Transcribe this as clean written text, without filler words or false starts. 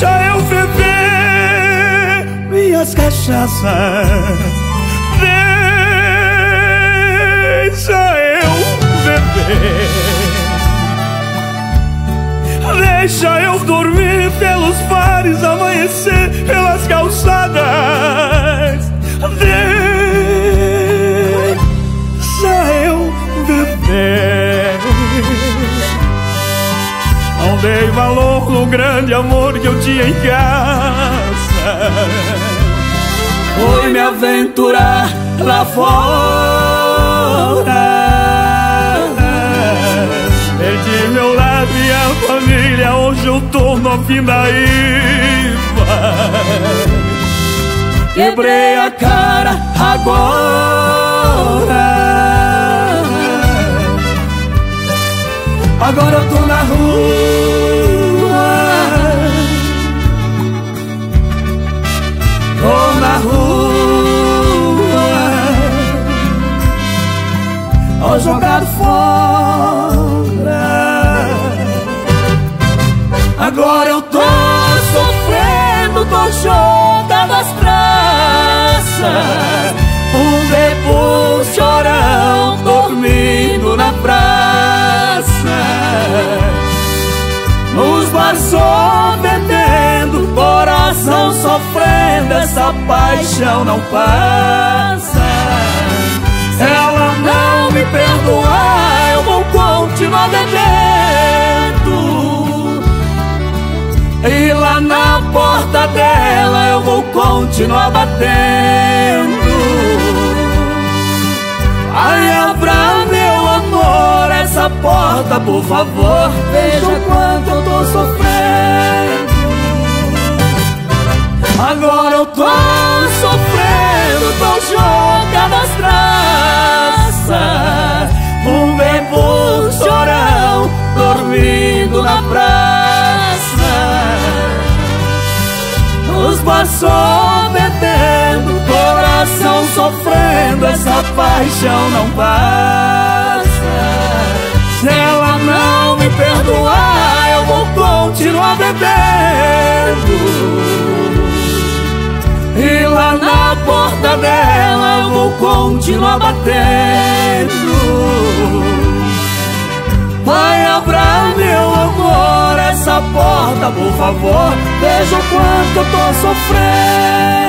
deixa eu beber minhas cachaças, deixa eu beber, deixa eu dormir pelos bares, amanhecer pelas calçadas, deixa eu beber. Não dei valor no grande amor que eu tinha em casa, fui me aventurar lá fora, perdi meu lar e a família, hoje eu tô no pindaíba. Quebrei a cara agora eu tô na rua, tô na rua, tô jogado fora. Agora eu tô sofrendo, tô jogado às praças, um bebo chorão dormindo na praça, nos bares só bebendo, coração sofrendo, essa paixão não passa. Se ela não me perdoar, eu vou continuar bebendo, e lá na porta dela eu vou continuar batendo. Ai, abra meu amor essa porta, por favor, veja o quanto eu tô sofrendo. Agora eu tô sofrendo, tô jogado às traças, um bebo chorão dormindo na praça, nos bares só bebendo, coração sofrendo, essa paixão não passa. Se ela não me perdoar, eu vou continuar bebendo, e lá na porta dela eu vou continuar batendo. Vai, abra meu amor essa porta, por favor, veja o quanto eu tô sofrendo.